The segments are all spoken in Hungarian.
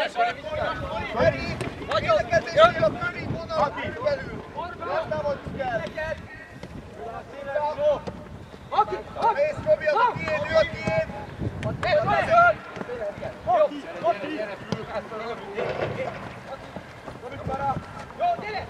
Feri! Védekezésnél a Feri vonal belül! Ezt támadjuk el! Mész, Robi, az a tiéd, ő a tiéd! Jó, gyere!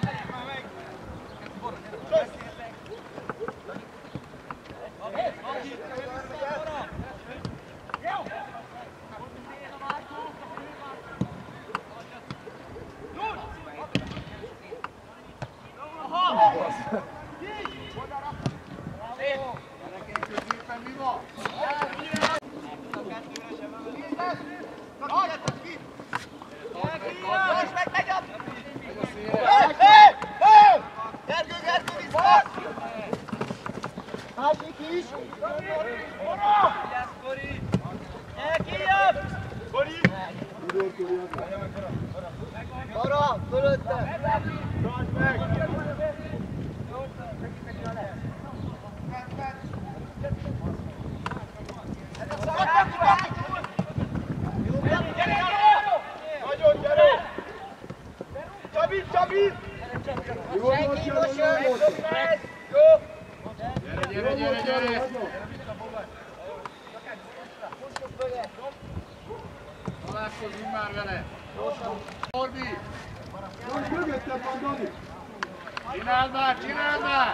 Találkozzunk már vele! Orbi! Mögöttem van, Dani! Csináld már, csináld már!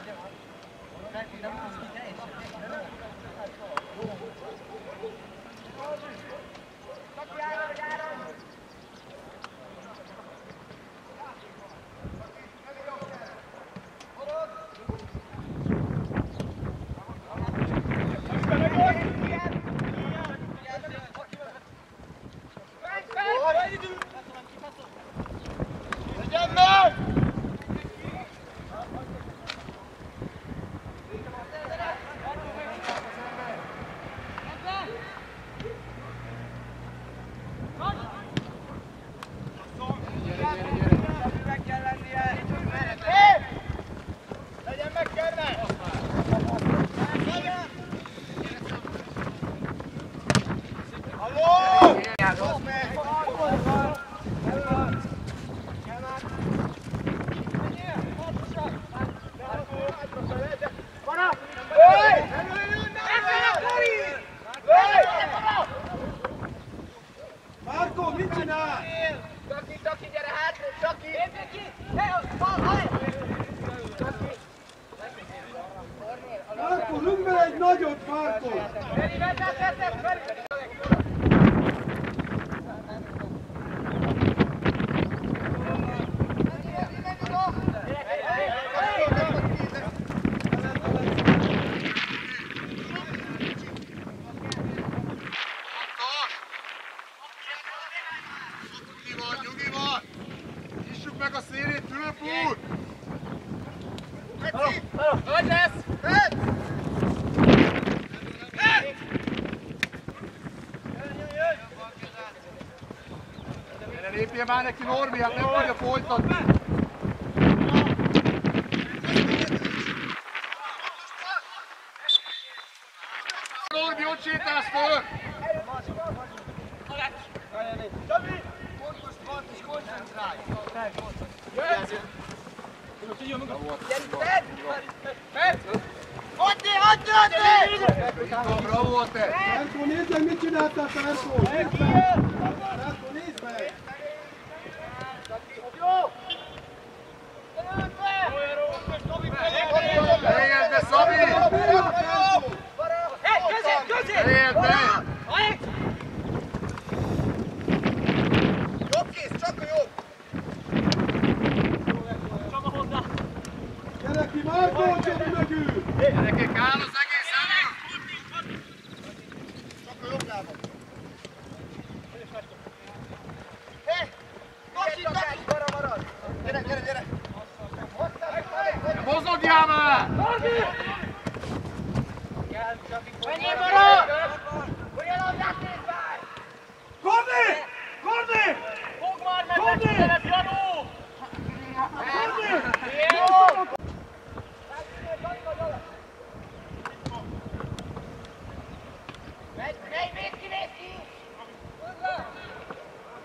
Lépje már neki, Norbi, hát nem tudja folytatni! Norbi, ott sétálsz föl! Csabi! Pontos part és koncentrálj! Jöjjön! Addi! Bravo a te! Ferko, nézd meg, mit csináltál, Ferko! Nézd meg! Ferko, nézd meg! Helyezd be, Szabi! Helyezd be! Jobb kész, csak a jobb! Gyere ki, Márkó, Csabi mögül! Gyerekek, áll az egész elő! Csak a jobb lábam! Hé! Tosi, arra marad! Gyere, gyere, gyere! Mozogjál már! Menjél, marad! Ugyan labdát nézd már! Korni! Korni! Fogd már meg, megfigyeled, Janó! Korni! Jó! Megy ki, nézd ki!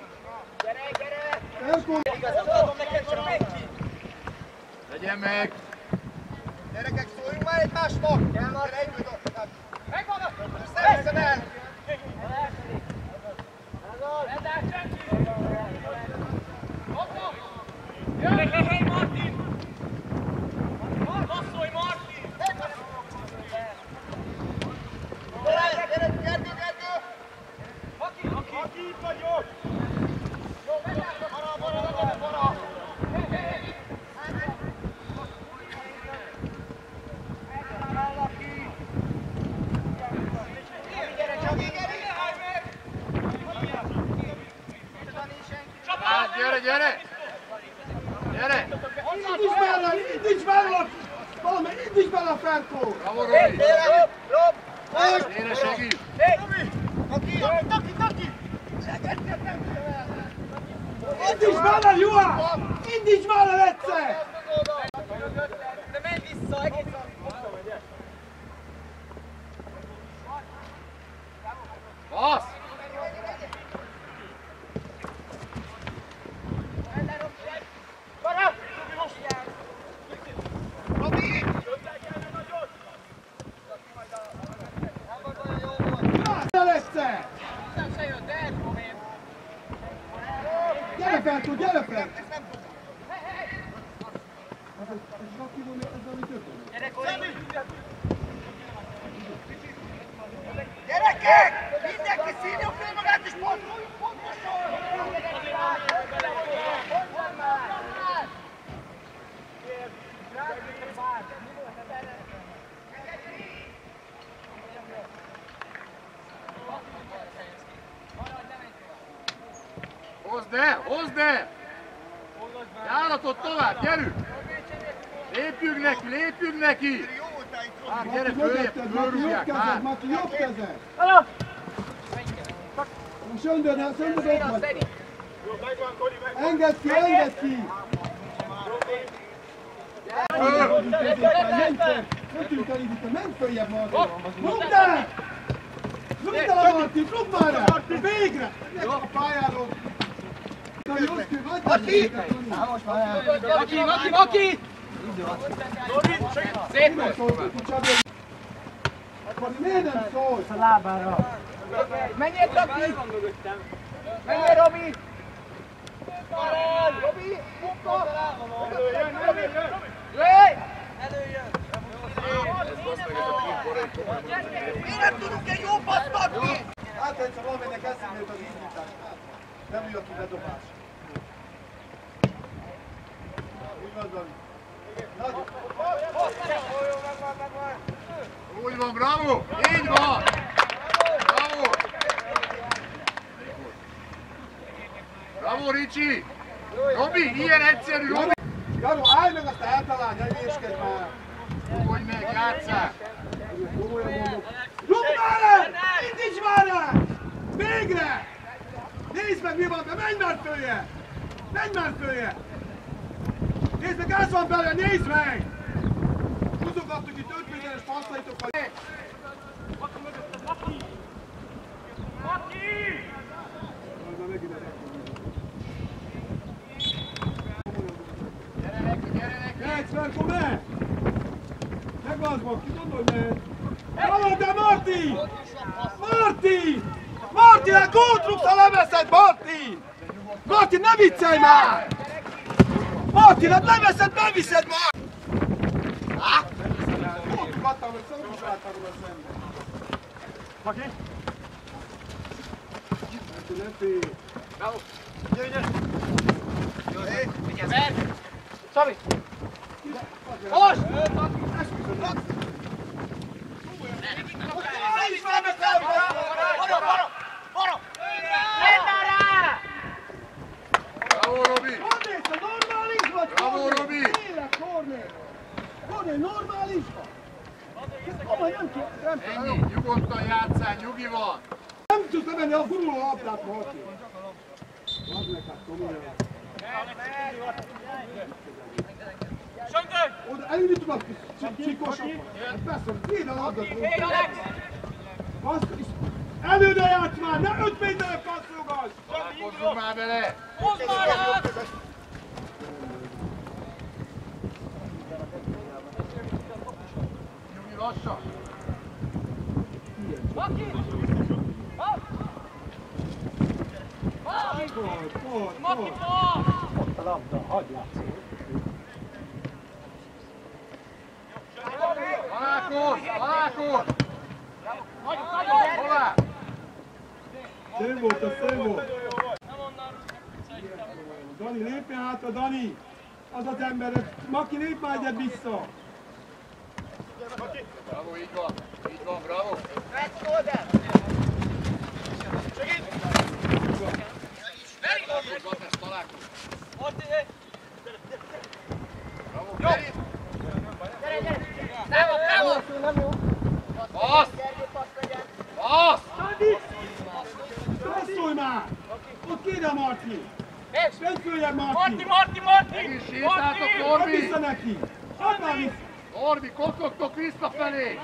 Legyen meg! Gyerekek, szóljunk már egymásnak! Gyere együtt! Megvan! Össze el! Hej, Martin! Passzolj, Martin! Gyere, Gergő! Aki itt vagyok! Bara! Gyere, gyere! Gyere! Indíts bele! Valami, indíts bele a Ferkó! Bravo, Robi! Rob! Gyere, segít! Taki! Indíts bele, Juha! Indíts bele egyszer! De menj vissza, egész! Passz! Gyere Ferkó, gyere Ferkó! Ez Zsaki volt, ez valami több. Gyerekek! Mindenki szívja fel magát és pontosan! Hozd el! Járatot tovább, gyerünk! Lépjünk neki! Hát gyere, fölrúgják, már! Maki, jobb kezed! Most Söndör ott vagy! Engedd ki! Menj följebb, Martin! Rúgd el! Rúgd el a Martin! Rúgd már el! Végre! A pályáról! Maki! Szép volt! Akkor miért nem szólsz? A lábára! Menjél, Taki! Menjél, Robi! Robi! Munka! Előjön! Miért nem tudunk egy jó paszt adni? Hát egyszer valamennek eszembe jut az indítás. Nem ül aki bedobás. Úgy van, Dani. Nagyon. Úgy van, bravo! Így van! Bravo! Bravo, Ricsi! Robi, ilyen egyszerű, Robi! Jaro, állj meg, azt eltalálj, ne hülyéskedj már! Rúgj meg, játsszál! Komolyan mondom. Rúgd már el! Indíts már el! Végre! Nézd meg, mi van be, menj már följe! Menj már följe! Nézd meg, ez van bele, nézd meg! Húzogattuk itt 5 méteres passzajtokkal. Maki mögötted, Maki! Maki! Mehetsz, Ferkó, mehet! Megválsz, Maki, gondolj, mehet! Hallod, de Marti! Marti! Marti, hát gólt rúgsz, ha leveszed, Marti! Marti, ne viccelj már! Marti, hát leveszed, ne viszed már! Gólt rúgattam, hogy szorús láttam a szemben. Maki! Ne félj! Vigyázz! Szabi! Most! Bravo, Robi! Kornél, normális vagy? Bravo, Robi! Tényleg, Kornél! Kornél, normális vagy? Komoly, nem Ennyi, nyugodtan játsszál, nyugi van! Nem tudsz lemenni a guruló labdát, Marti! Add meg, hát komolyan. Söntő! Oda elindítom a csikosokon. Hát persze, véd a labdat. Hé, Alex! Előre játsz már, ne 5 méterre passzolgass! Találkozzunk már vele! Hozd már át! lassan! Maki! Maki, Ott a labda, hagyd látszót. Találkozz! Hová? Szép volt, az szép volt. Dani, lépj hátra, Dani! Az az ember, Maki, lépj már egyet vissza! Bravo, így van, bravo! Passz! Passzolj már! Ott kéne a Marti! Menj följebb, Marti! Megint sétáltok, Add Norbi! vissza neki! Add már vissza! Norbi, kocogtok visszafelé!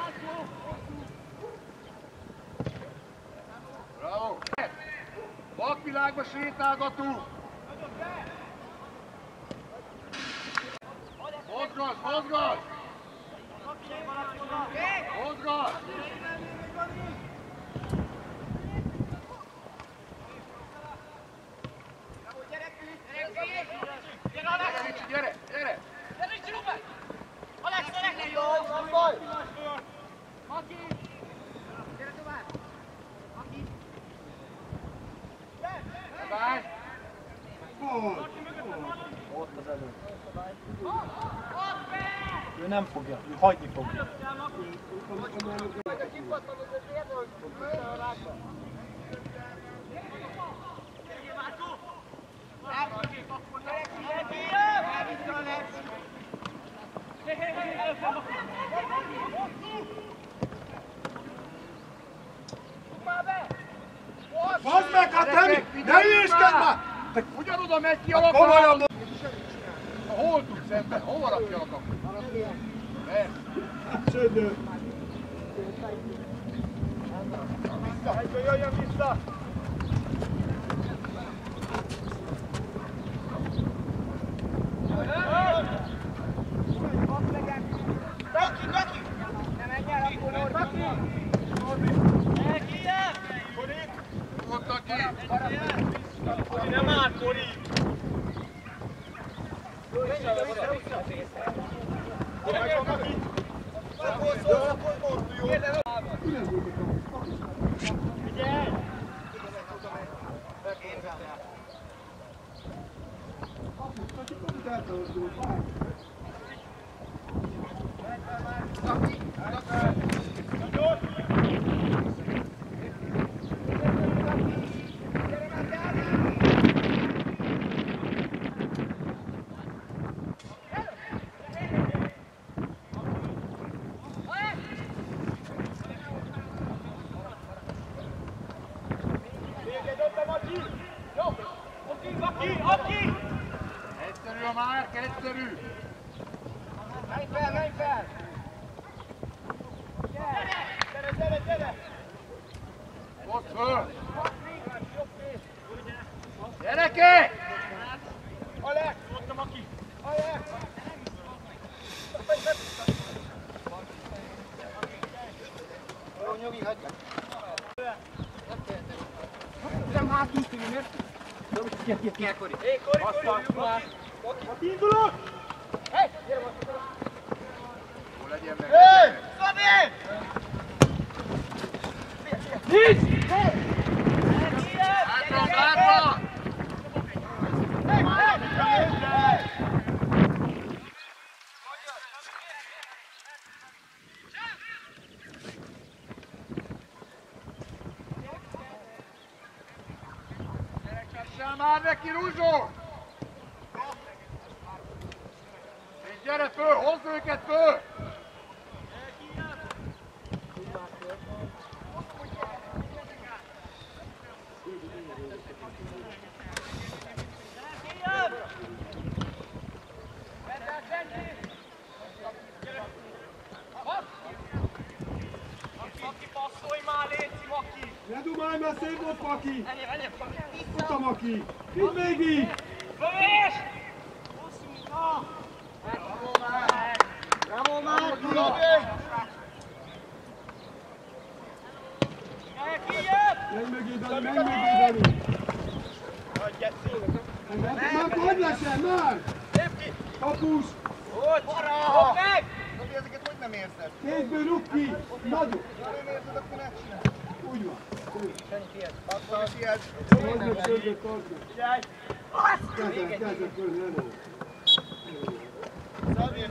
Bravo! Vakvilágba sétálgatunk! Mozgasd! Mozgasd! Gyere! Báj! Ott az elő. Ő nem fogja, hagyni fogja. Bazd meg, hát ne hülyéskedj már! Ugyanoda megy ki a labda! Hol tudsz ebben? Hova rakja a kaput? Csődő! Jöjjön vissza! Neki! Ne menj el, akkor Norbi! Mondta ki! Nem áll, Kori! Egyszerű a márk, egyszerű! Menj fel! Gyere! Ott föl! Gyerekek! Alex! Alex! Jó, nyugi, hagyja! Nem hátúztunk, mert? Ki, Kori! Hé, Kori! Indulok! Hé, gyere, most! Hol legyen meg? Hé! Szabi! Nincs! Hátra! Gyere már neki, Ruzsó! És gyere föl, hozd őket föl! Ne dumálj, mert szép volt, Maki! Ott a Maki! Vidd még így! Bravo, Márk! Menj mögé, Dani, menj mögé, Dani! Már hogy lesel, már! Kapus! Robi, ezeket hogy nem érzed? Kézből rúg ki! Nagyobb! Ha nem érzed, akkor ne csinálj. Úgy van. Bassza, siess. Tartsd meg, sörgöt, tartsd meg! Kezdett föl, ne ne! Szabi.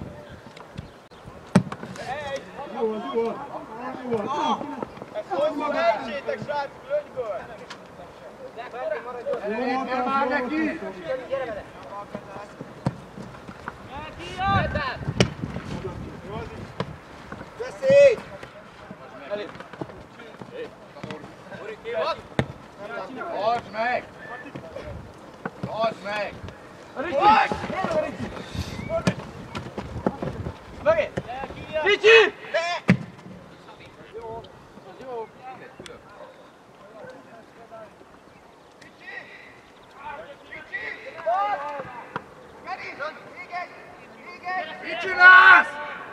Jó van, jó van! Jó van! Ezt hogy szerencsétek, srác, lögyből! Jó Már neki! Beszélj! Tartsd meg! Tartsd meg! Ricsi! Mit csinálsz?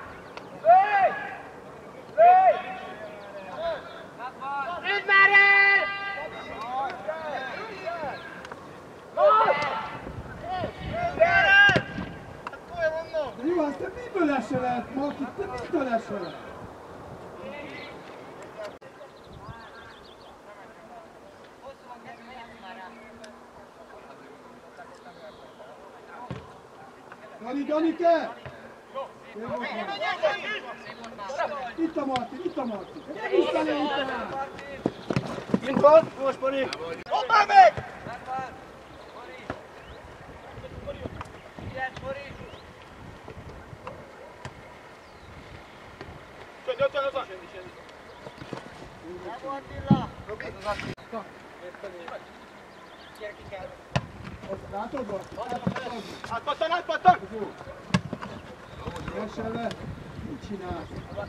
Üdd már el! Jó, azt te miből esel el, Marti? Te miből esel el? Dani, Danike! Itt a Marti, itt a Marti! Vissza le! Mint van? Most, Mari! Hoppá meg! Látod vagy? Átpattan, átpattan! Esel le! Mit csinálsz?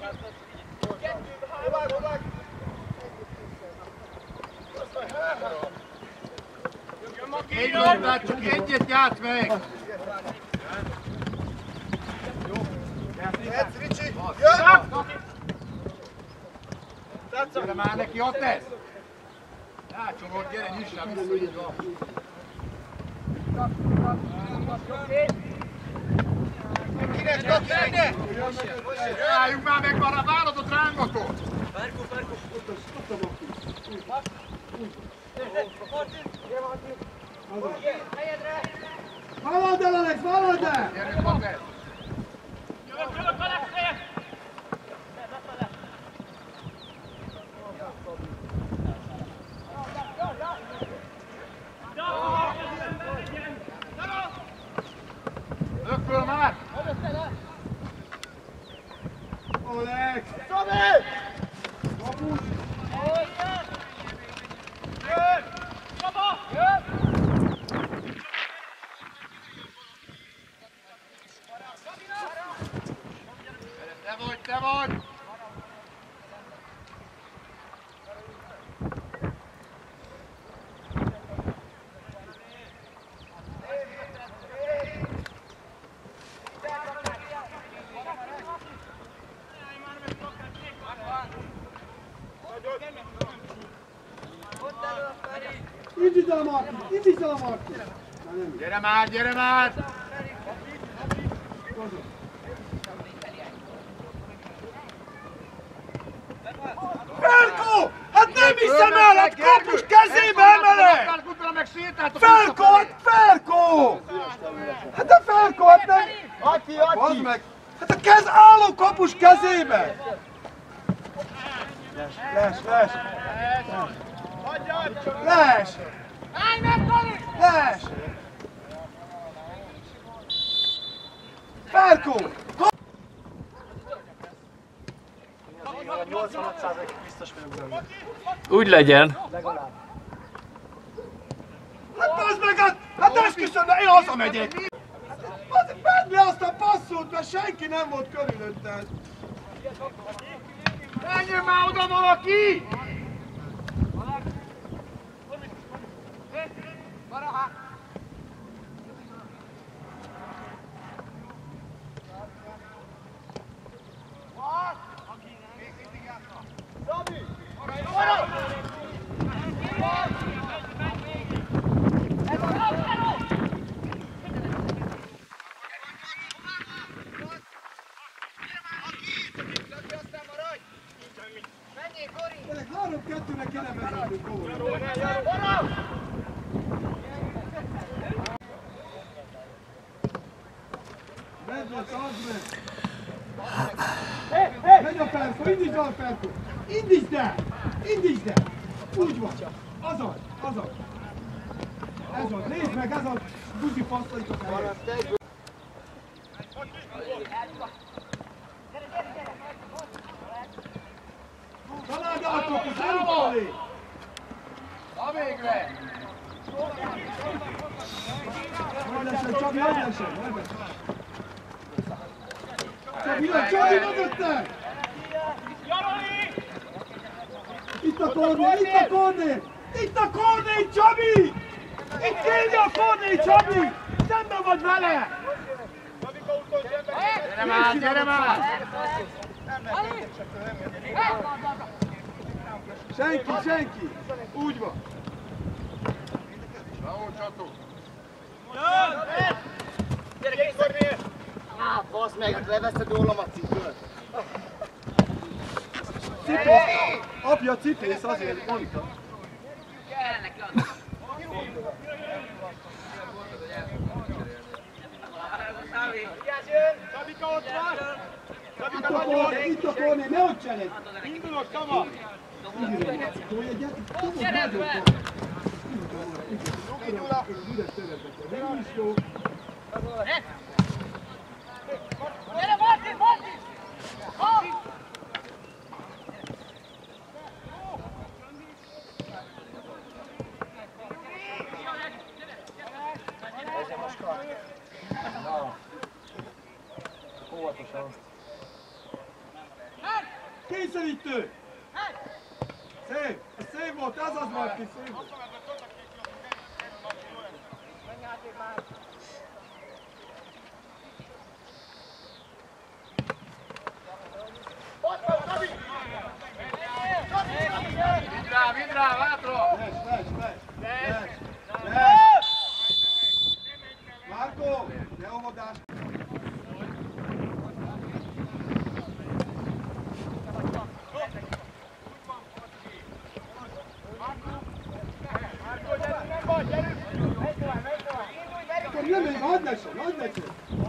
Egy labdát, csak egyet játsz meg! Jöhetsz, Ricsi! Jön! Gyere már neki, ott lesz! Rácsolod, gyere, nyissál vissza, így van! Kinek, kakinek! Álljunk már meg, várod ott rángatot! Vállald el, Alex, vállald el! Gyerünk, ott lesz! Lök föl már! Alex! Szabi! Kapus! Te vagy, te vagy! Indítsd el a Marti! Indítsd el a Marti! Gyere már, gyere már! Ferko! Hát nem hiszem el! Hát kapus kezébe emeled! Ferko! Hát Ferko! Hát de Ferko, hát nem... Aki, Bazd meg! Hát a kez álló kapus kezébe! Les! Les! Les! Ferko! Úgy legyen. Hát bazd meg, hát esküszöm, de én hazamegyek! Vedd le azt a passzót, mert senki nem volt körülötted! Menjél már oda valaki! Szabi! Medvec, az meg! Megy a Ferko, indítsd el a Ferko! Indítsd el! Indítsd el! Úgy van! Azaz! Azaz! Ez van, nézd meg, ez a buzi passzait a helyet! Találd átokot, elfelé! Na végre! Majd lesen, Csabi, hogy lesen? Majd lesen! Csabi, jön, Csabi mögötte! Itt a kornél, itt a kornél! Itt a kornél, Csabi! Itt kérje a kornél, Csabi! Szemben vagy vele! Gyere már, gyere már! Senki, senki! Úgy van! Bravo, Csató! Gyere, két kornél! Á, basz meg, leveszed rólam a cipőt! Cipész! Apja cipész, azért mondta. Itt a kornél, ne ott cseled! Indulok, Tama! Gyere be! Gyere, Martin, Martin! Kényszerítő! Szép! Ez szép volt, ez az Marti, szép volt! Vidd rá, hátra! Lesz! Márko, ne óvodás! Nem megy, hadd lesen, hadd lesen!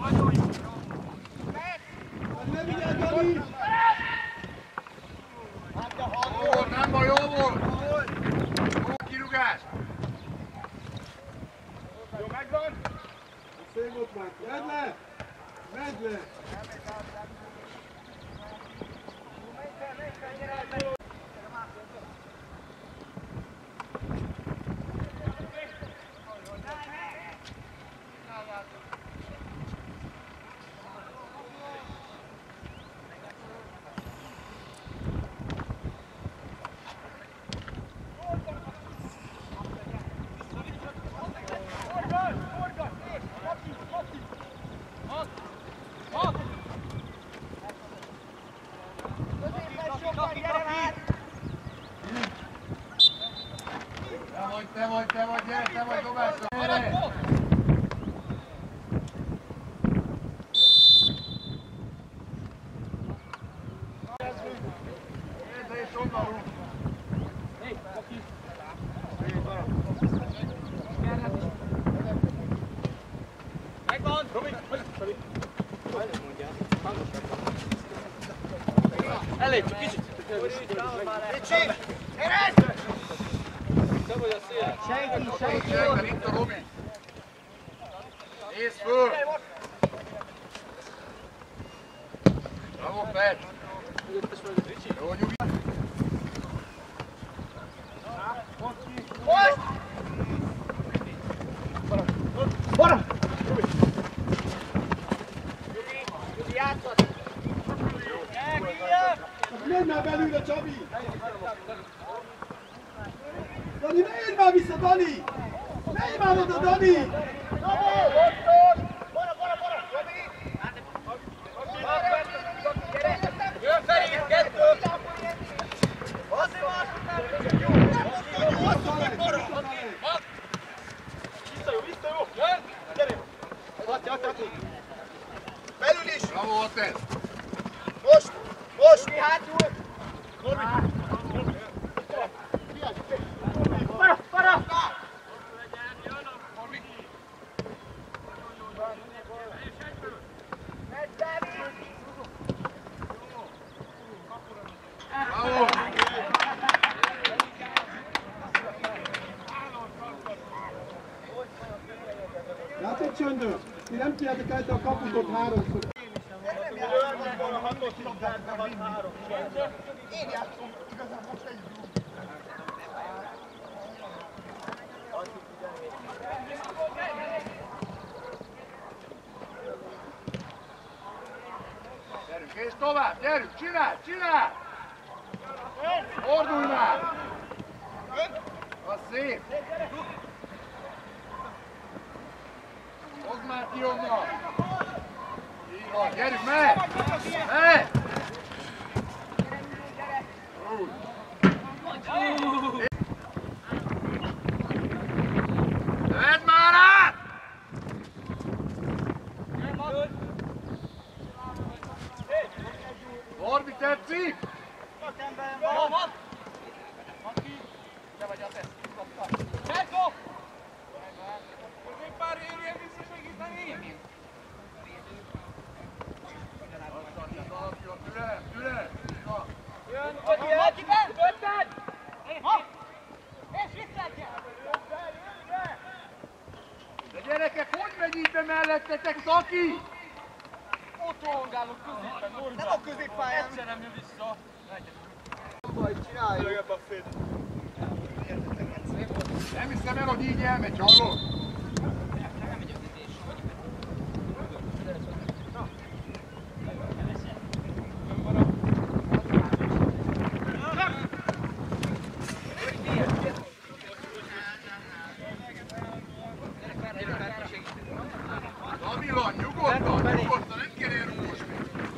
Nem vigyázz, Dani! Jó volt, nem baj, jó volt! Jó kirúgás! Jó, megvan! Szép volt már, vedd le! Vedd le! Te vagy, gyere, te vagy, dobászol! Gyere! Érde és onnan rúg! Megvan! Elég, csak kicsit! Ricsi! Ered! Senki! Itt a Robi! Nézd föl! Bravo, Pet! Jó, nyugi! Most! Bora! Nyugi, játszat! Menj már belőle, Csabi! Dani, menj már vissza, Dani! Menj már oda, Dani! Jön Feri, kettő! Vissza jó! Jön! Gyere! Belül is! Bravo, Atten! Most! Most! Mi hátul! Para, para! Játszott csöndön! Ti nem kiálltok el a kaputot háromszor. Én játszom, igazán most egy Gyerünk, és tovább, gyerünk, csinálj! Fordulj már! Az szép! Hozd már ki onnan! Így van, gyerünk, megy! Megy! Vedd már át! Norbi, tetszik? Te vagy az ezt, kapta. Cserkó! Közép pár érjen visszasegíteni! Türelem! Jön, Mati, bent! Ötted! És visszaadja! De gyerekek, hogy megy így be mellettetek, Zaki? Ott rohangálok középen, Norbi. Nem a középpályán. Egyszer nem jön vissza. Majd csinálj. Nem hiszem el, hogy így elmegy, hallod? Stabilan, nyugodtan, nem kell elrúgosni.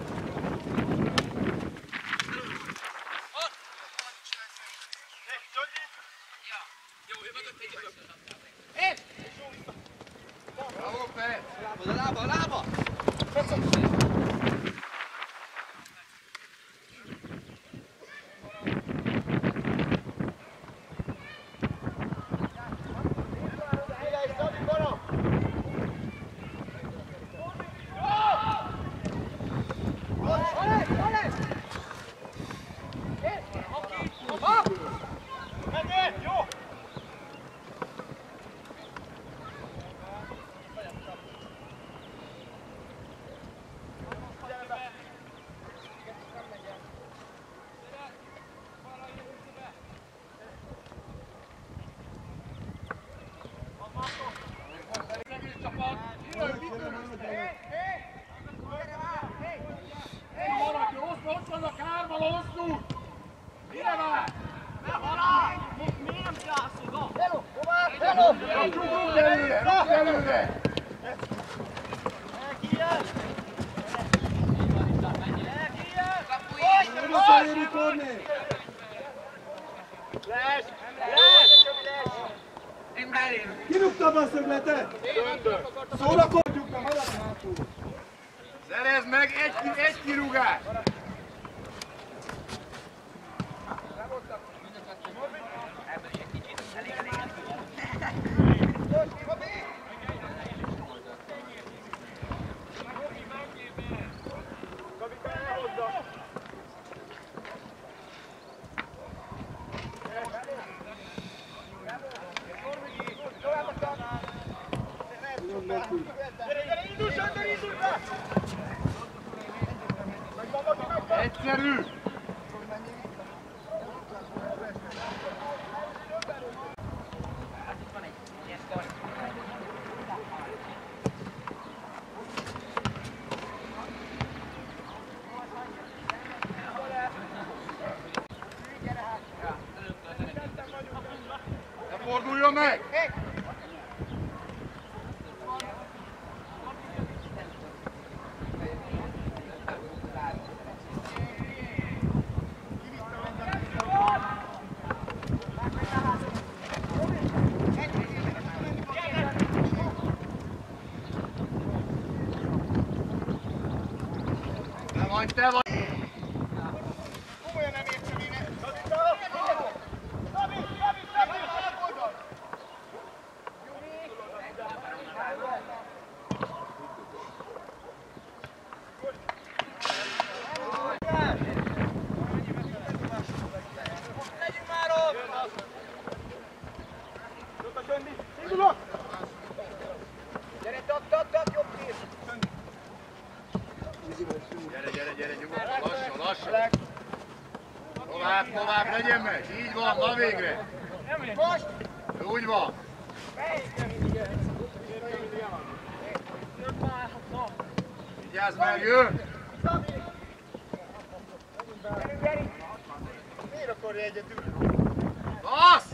Bravo, Pet! Lába! Ott vannak hárman, hosszú! Mire vár? Miért nem játszol? Rúgd előre! Visszaéri Kornél! Kirúgtam a szögletet! Szórakodjuk be, maradj hátul! Szerezd meg egy kirúgás! Egyszerű! Ne forduljon meg! Te vagy! Komolyan nem értem én. Legyünk már ott! Indulok! Gyere, Gyere, nyugodtan, lassan. Tovább, legyen meg. Így van, na végre. Most! Úgy van. Vigyázz meg, jön! Miért akarja egyedül? Passz!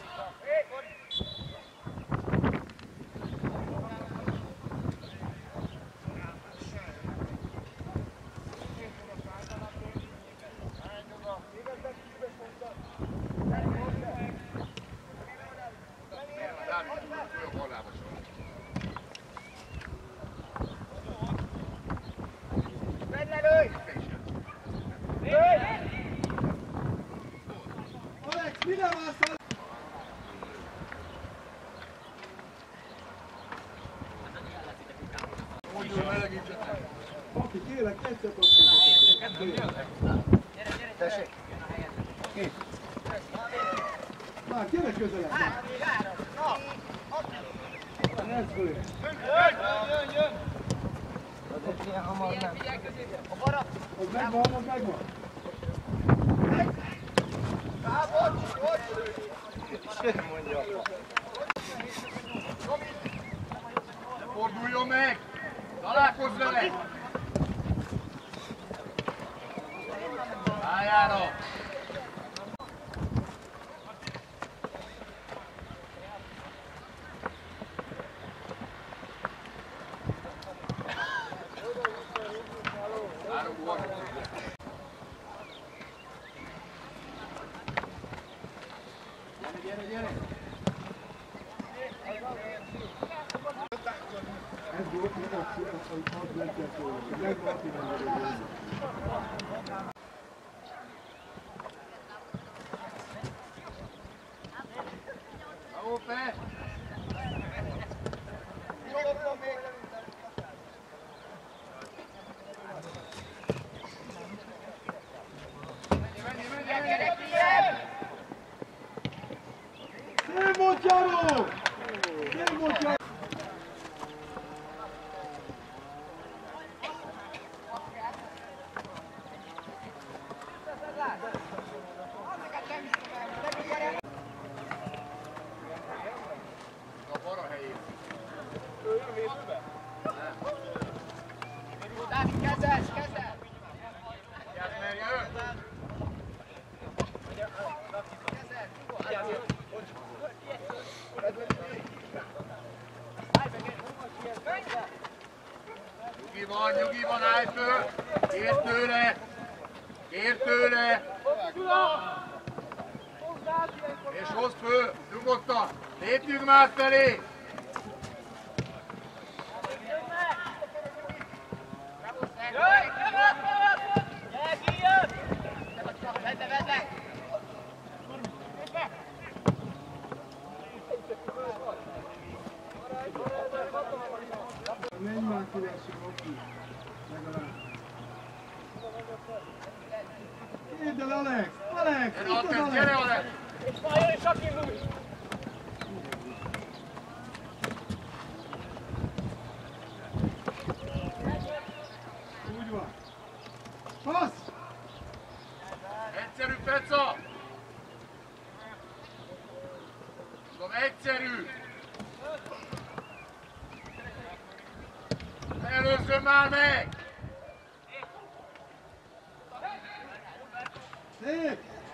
Alex, mire vársz? Papi, kérlek, egyszer passzoljatok. Tessék. Már, gyere közelebb. Ez föl. Jön! Azért ilyen hamar nem. Az megvan. Mondja. Forduljon meg! Találkozz vele! Pályára! Gyere! Ez volt, hogy az lehetett volna. Megvan, aki nem vagyok. Bravo, Pe! Szép volt, Jaro! Szép volt, Jaro! A bal a helyén. Dávid, kezel! Vigyázz, mert jön! Nyugi van, állj föl! Kér tőle! És hozd föl, nyugodtan! Lépjünk már felé! Menj már kívánság, oké. Legalább. Kérd el, Alex! Alex! Gyere, Alex! Úgy van. Passz! Egyszerű, Peca! Tudom, egyszerű! Előzzön már meg! Szép!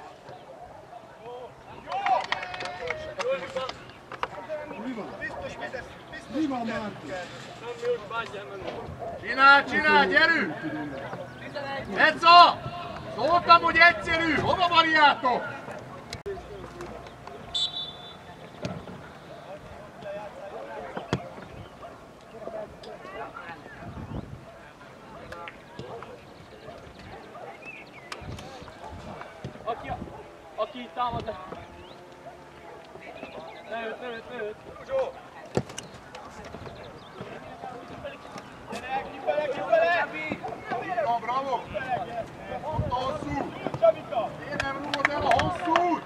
Mi van? Mi van, Márti? Csinál, gyerünk! Peca! Szóltam, hogy egyszerű! Hova variáltok? Aki támad. Leüt. Bravo! Ott a hosszú! Én nem rúgod el a hosszút!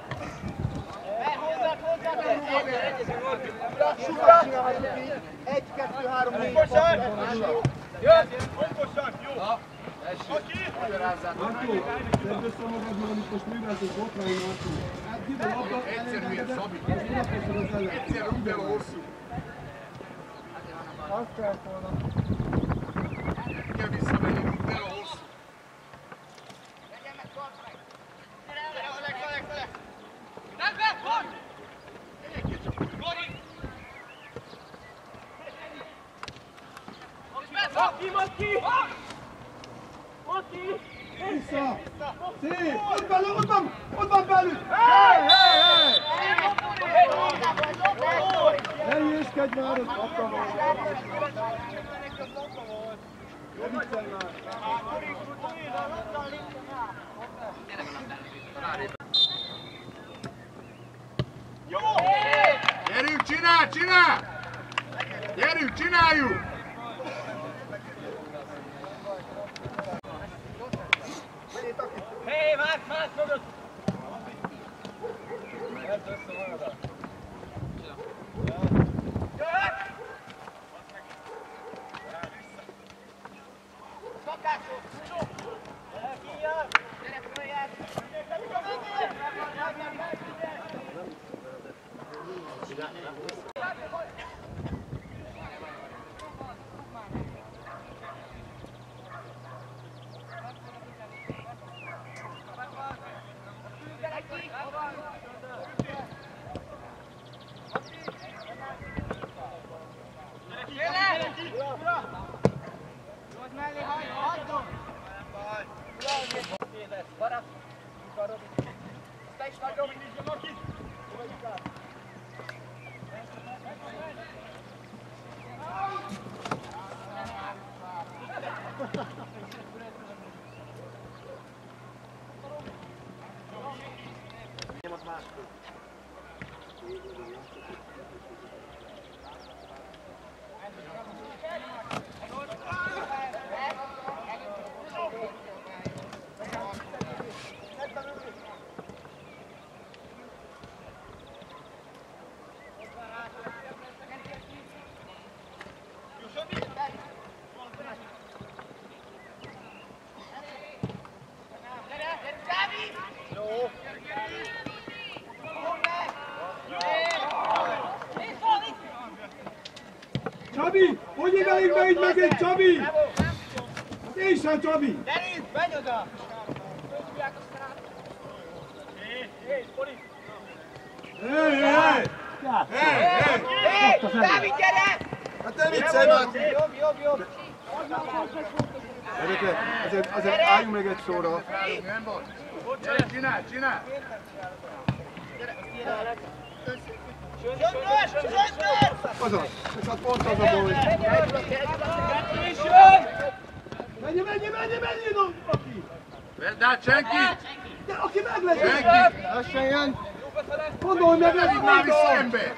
Lassúra! 1, 2, 3, 4, 5, 6, 7, 8. Jön! Pontosan, jó! Na, Márkó, tedd össze magad, mert amit most műveltünk botrány, Márkó. Hát ide labda, elengeded, most odaposztod az ellen. Egyszer rúgja a hosszú. Azt kell volna. Kell visszamenni, rúgja a hosszú. Vissza! Szép! Ott van belül! Ne hülyéskedj már, az labda volt! Ne viccelj már! Gyerünk, csinálj! Gyerünk, csináljuk! Hé, Márk, mögött! Csabi! Hogy éveljük be így megint, Csabi! Hát én sem, Csabi! Denis, menj oda! Hé! Dávid, gyere! Hát ne viccelj már! Jobb! Gyerekek, azért álljunk meg egy sorra. Nem baj. Csinálj! Azaz, és hát pont az a baj. Menj, aki! Vedd át senki! De aki meg lesz! Senki! Lassan jön! Mondom, hogy meg lesz! Vedd már vissza ember!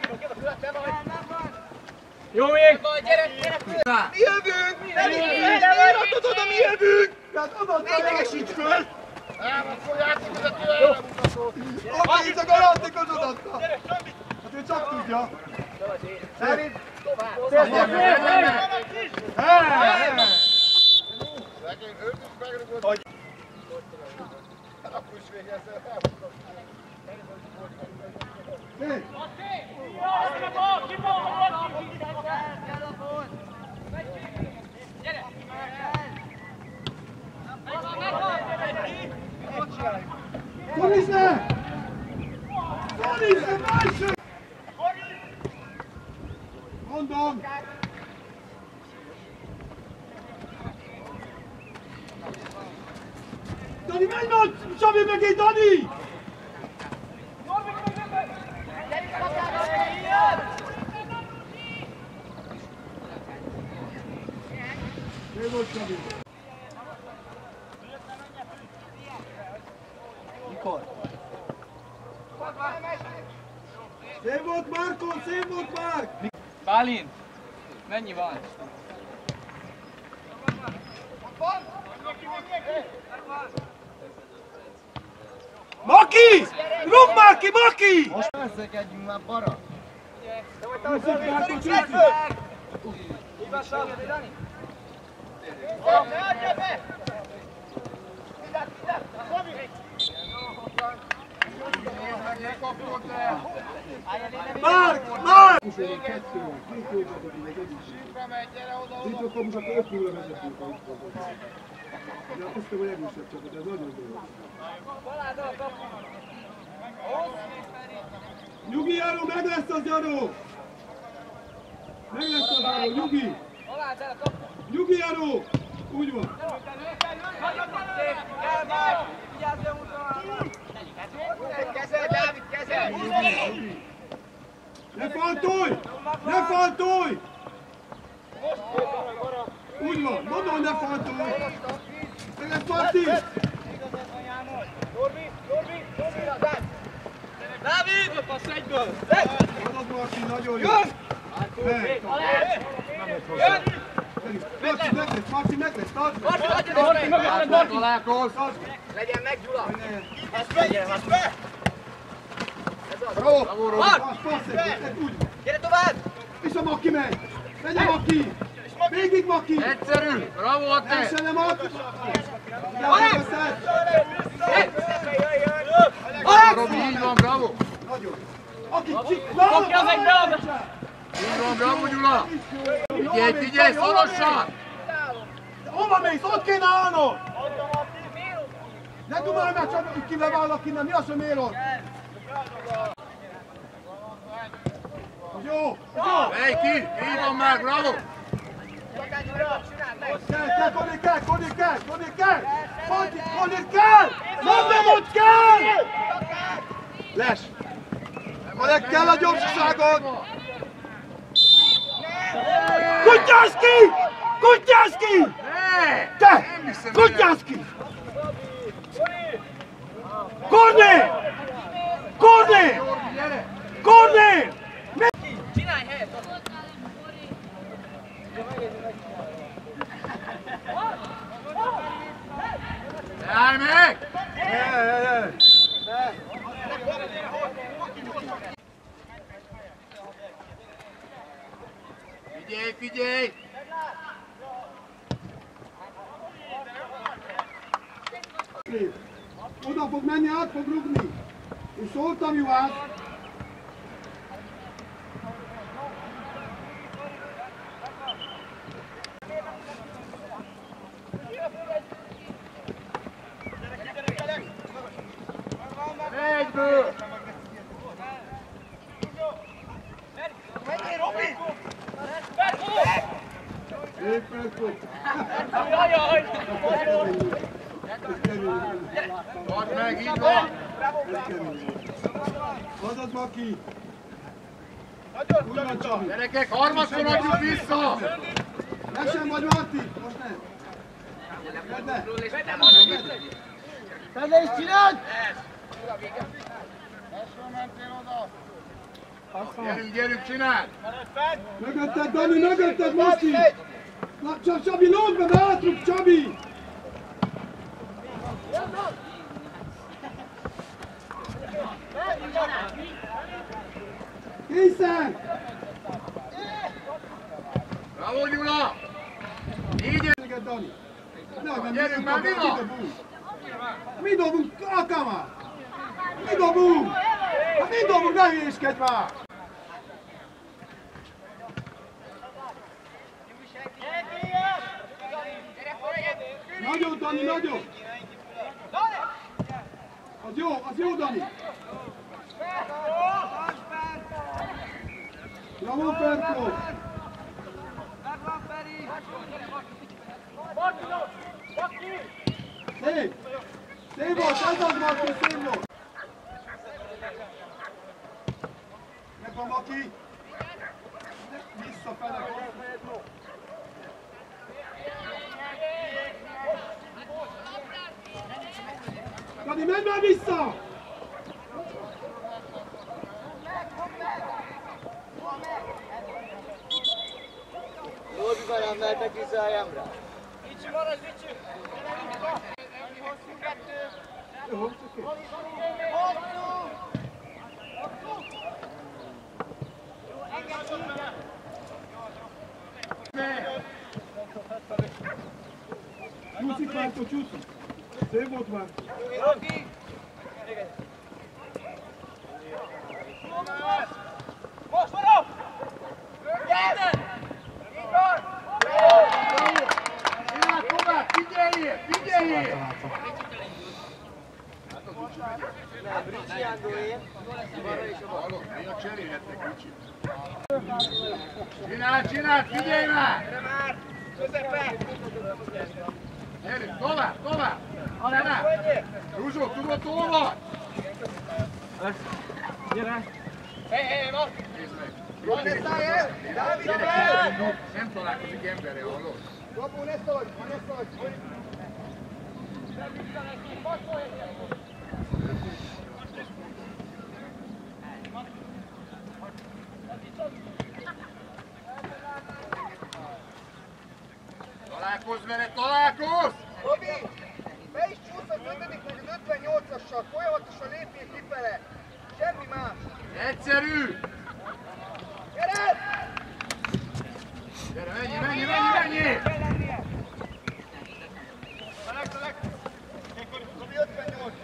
Jó még! Mi jövünk! Nem írhatod oda, mi jövünk! Hát oda Ne idegesíts föl! Oké, csak a játékot odaadta! Hát ő csak tudja! Szerint! Szolizne! Szolizne, másik! Mondom! Dani, menj már! Csabi megint, Dani! Jó volt, Csabi! Mikor? Szép volt, Márkó! Szép volt, Márk! Bálint! Mennyi van? Maki! Rúgd már ki, Maki! Most összekedjünk már, bara! Szép, Márkó, csúszik! Márk! Márk! Itt a kapus, akkor 5-0 vezetünk a itt. De azt hiszem, hogy erősebb csapat, ez nagyon jó. Nyugi, Járó, meg lesz az Járó! Meg lesz az Járó, Nyugi! Nyugi, Járó! Úgy van! Kezel, Dávid, kezel! Ne faltolj! Ne faltolj! Úgy van, mondom, hogy ne faltolj! Meg lesz Marti! Dávid! Passz egyből! Adod Marti, nagyon jó! Marti, meg lesz, tartsd! Találkozz! Legyen meg, Gyula! Bravo! Úgy! Gyere tovább! Vissza Maki megy! Megye Maki! Végig Maki! Egyszerű! Bravo, Atte! Első nem Maki! Robi, így van, bravo! Nagyon! Aki Kapja az egybe az! Így van, bravo, Gyula! Figyelj, szorosan! Hova mész? Ott kéne állnod! Ne dumálj meg, csak ki leválnak innen, mi az, hogy miért ott? Jó! Jó! Menj ki! Így van már, bravo! Kell! Mondom, hogy kell! Les! Meg kell a gyorsaságod! Kutyászki! Kutyászki! Te! Kutyászki! Kornél! Kornél! Kornél! Csinálj helyet! Állj meg! Figyelj, figyelj! Oda fog menni, át fog rugni. És szóltam, Juhász. Egyből! Szép Ferkó! Jajjaj! Add meg, így van! Adod Maki! Úgy van, Csabi! Gyerekek, harmadszor adjuk vissza! Lesen vagy, Marti! Most nem! Fedde is csináld! Gyerünk, gyerünk, csináld! Mögötted, Dani, mögötted, most is! Na, Csabi, lód be, átrugd, Csabi! Készen! Bravo, Gyula! Így jön! Neked, Dani! Nem, Gyerünk már, mi van? Mi dobunk, Akama? Mi dobunk? Hát mi dobunk, ne hülyéskedj már! Nagyon, Dani, nagyon! Az jó, Dani! Bravo, Ferkó! Szép! Szép volt, ez az Maki, szép volt! Meg van Maki! Visszafele! Dani, menj már vissza! Jól bigarán mehetek vissza a Jamra. Vicsi, maradj, Vicsi! Jó, oké. Csúszik, Márko, csúszik! Szép volt már. Most van! Yes! Így van! Csináld tovább, figyeljél, figyeljél! Nem, Ricsi Andóé. Hallod, néha cserélhetnek Ricsit. Csináld, figyelj már! Gyere már! Közepe! Gyerünk, tovább! Csináld! Ruzsó, tudod, hol vagy? Hé, van! Nézd meg! Robi, ne szállj el! Dávid, Gyerek, el! nem találkozik emberre, hallod? Robi, ne szólj! Ne szólj! Találkozz vele, találkozz! Robi! Be is csúsz az 5. meg az 58-assal, folyamatosan lépjél kifele! Semmi más! Egyszerű! Gyere! Gyere, menjél! Robi 58!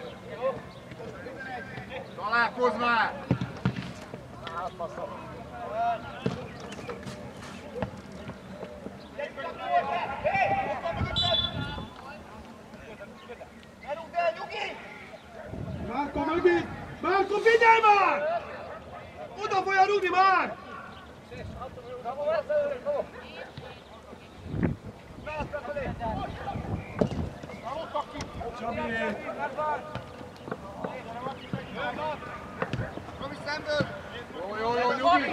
Találkozz már! Elugd el, nyugi! Márko mögé! Márko, figyelj már! Oda fogja rúgni már! Csabi! Robi, szemből! Jó, nyugi!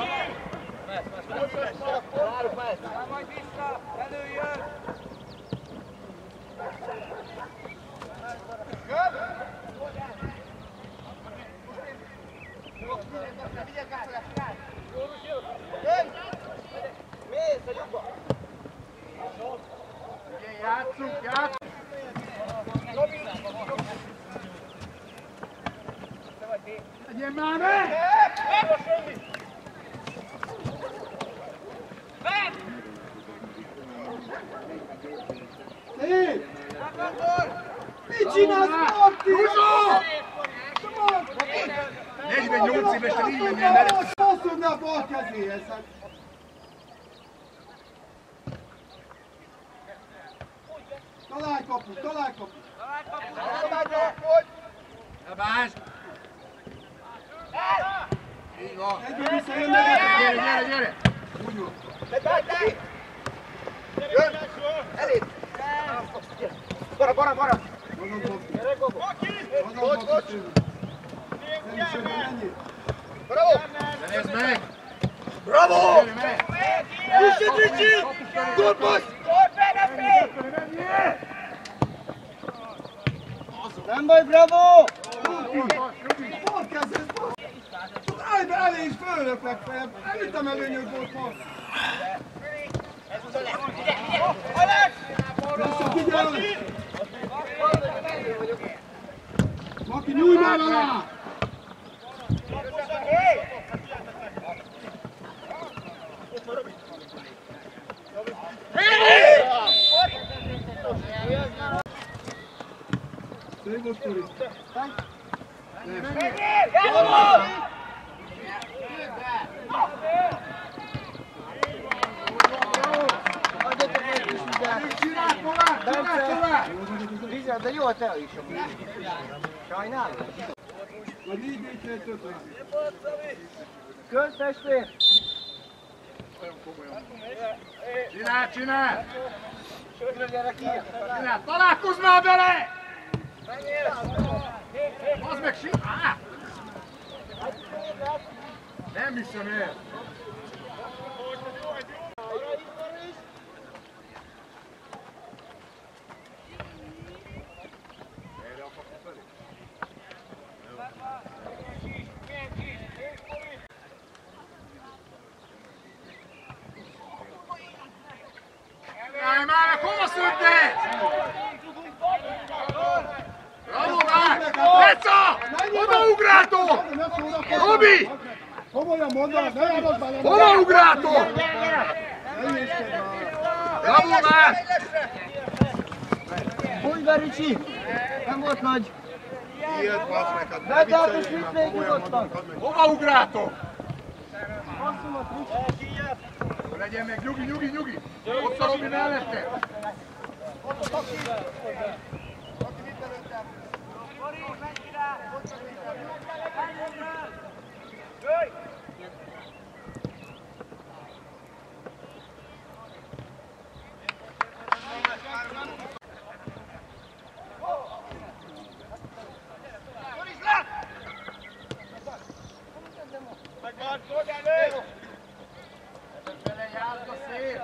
Majd vissza! Előjön! Mész a lyukba! Játsszunk! Legyen már meg! Szép! Mit csinálsz, Marti? Ruzsó! 48 évesen így mennél mellett. Passzod ne a bal kezéhez! Találj kaput! Elbásd! Így van! Egyben visszajönnek! Gyere! Úgy van! Jön! Elég! Bara! Azon kapti! Ennyi! Bravo! Szerezd meg! Bravo! Gyere meg! Ricsi! Gólpassz! Nem baj, bravo! Bal kezed! Állj be elé és fölök legfeljebb! Elvittem előnyöt volt passz! Vissza, figyelj! Maki, nyújj már alá! Szép volt, Tori! Csináld tovább! Vigyázz, de jól te is. Sajnálod? Vagy így töltött rá! Költ, testvér! Csináld! Találkozz már vele! Az meg simán! Nem hiszem el! Jaj, már hova szökted? Bravo, már! Leca! Odaugráltok! Robi! Komolyan mondanak, ne járod már! Hova ugráltok? Ne hülyéskedj már! Bravo, már! Hogy be, Ricsi! Nem volt nagy. Ilyet, bassz meg, hát Vedd át és vidd még nyugodtan. Hova ugrátok? Basszomat, Ricsi! Legyen meg, nyugi! Ott a Robi mellette. Ott a Aki! Aki vitt előttem! Mori, menj ki rá! Jöjj! Megvan, fogd elő! Bele járt a szél!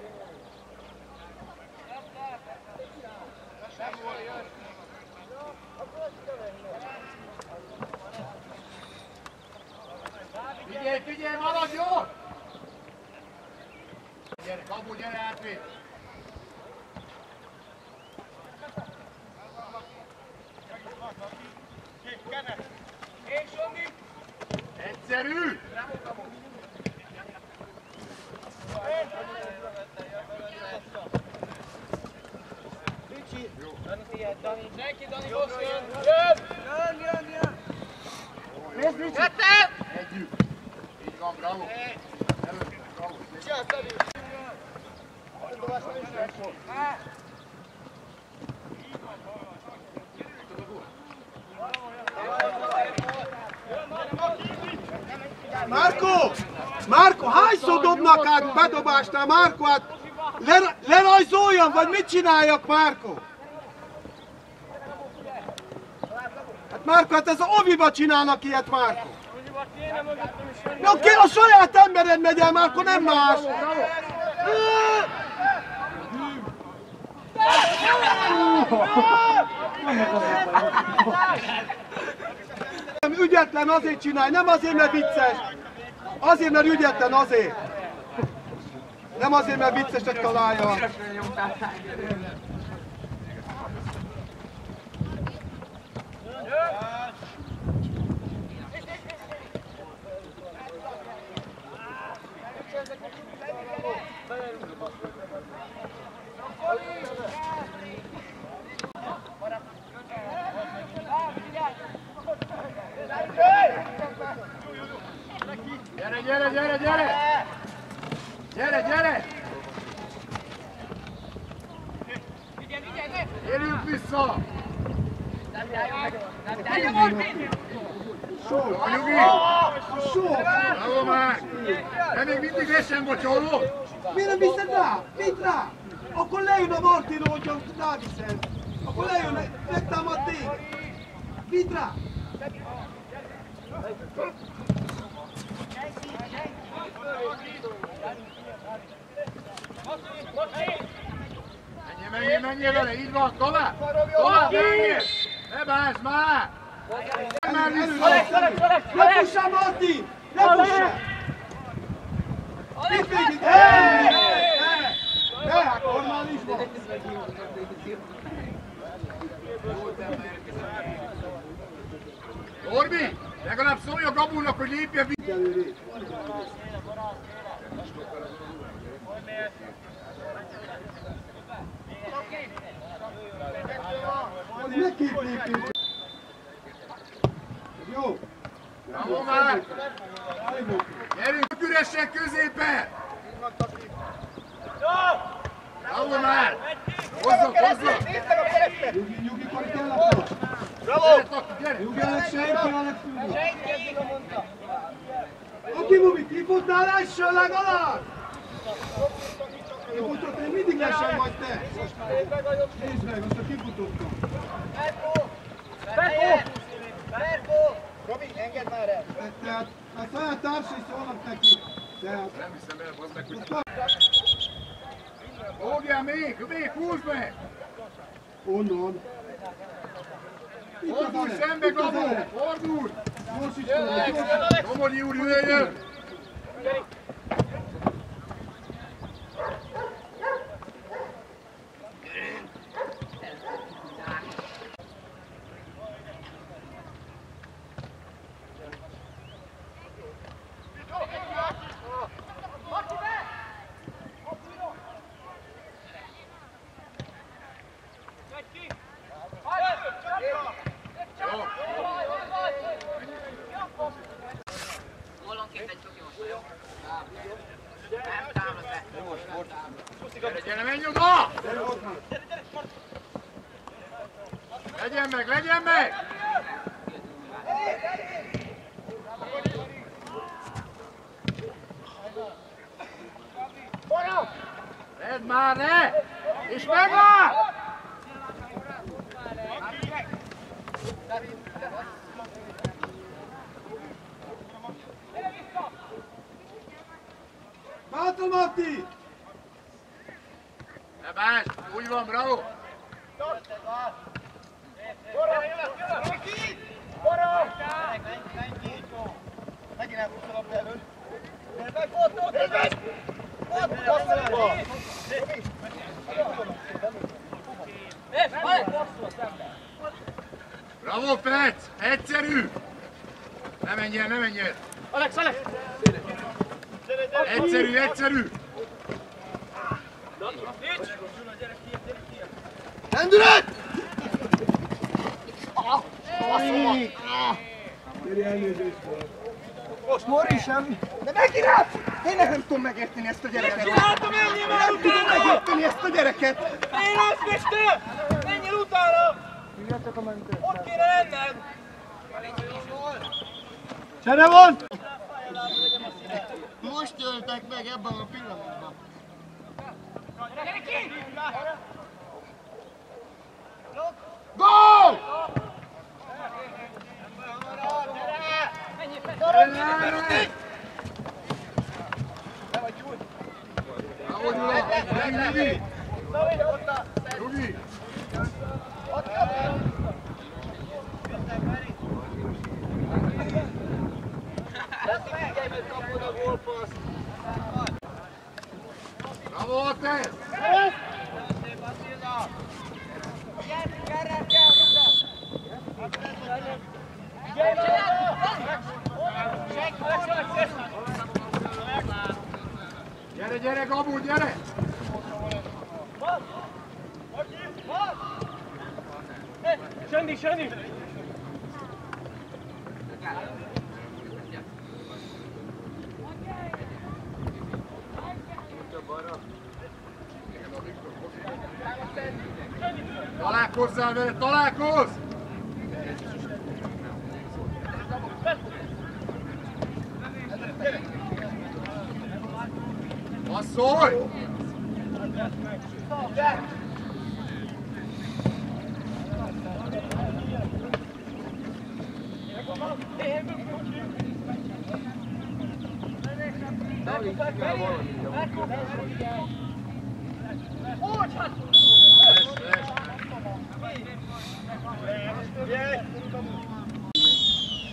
Figyelj, maradj jó! Gyere, Kapu, gyere átvéd! Egyszerű! Ricsi! Dani, senki, Dani, most jön! Jön! Nézd, Ricsi! Együtt! Így van, bravo! Előtt, bravo! Csinálsz, Dani! Márko, hányszor dobnak át bedobásnál, Márko? Hát lerajzoljam, vagy mit csináljak, Márko? Hát Márko, hát ez a oviba csinálnak ilyet, Márko. No, a saját embered megy el, Márko, nem más. Nem ügyetlen, azért csinálj, nem azért, mert vicces. Azért, mert ügyetlen, azért. Nem azért, mert vicceset találja. Gyere! Érjünk vissza! Jó, Nyugi! Bravo már! De még mindig lesen vagy, hallod? Miért nem viszed rá? Vidd rá! Akkor lejön a Martinról, hogyha ráviszed. Akkor lejön, megtámad téged. Vidd rá! Menjél vele, így van, tovább! Tovább, menjél! Ne bánts már! Már vissza! Ne fussál, Marti! Ne fussál! Itt végig! Ne, hát normális van! Orbi, legalább szólj a Gabulnak, hogy lépjen vissza! Ne két lépés! Jó! Bravo már! Gyerünk üresen középen! Bravo már! Hozzak! Nyugi, Kori, kell a Gyere! Nyugi, Alex, senki, Alex, Nyugi! Aki Mubi, kifuttál lesen legalább! Kifutott, én mindig lesen vagy te! Nézd meg, most a kifutottam! Berko! Robi, engedd már el! Tehát a saját társai szólnak neki. Tehát... Nem hiszem el, bazd meg, hogy... Fogjál még, húzd meg! Onnan. Fordulj szembe, Gabó! Fordulj! Most is fordulj! Domogyi úr, jöjjön! Gyere, menj oda! Legyen meg, legyen meg! Vedd már, ne! És megvan! Bátor Marti! Ne bánts, úgy van, bravo! Megint elhúzta a labda előtt. Bravo, Fec! Egyszerű! Ne menj el, ne menj el! Alex, Alex! Egyszerű, egyszerű! Lendület! Gyeri elnézést! Most Mori sem. De megint át! Tényleg nem tudom megérteni ezt a gyereket. Nem tudom megérteni ezt a gyereket. Én azt Pistő! Menjél utána! Ott kéne lenned! Csere van! Most öltek meg ebben a pillanatban. Gól! Bravo, Gyula! Menj, Rudi! Rudi! Bravo, te! Gyere, gyere, Gabu, gyere! Sandy, Sandy! Találkozzál vele, találkozz! Passzolj!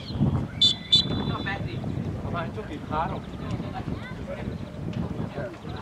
Már csak itt 3.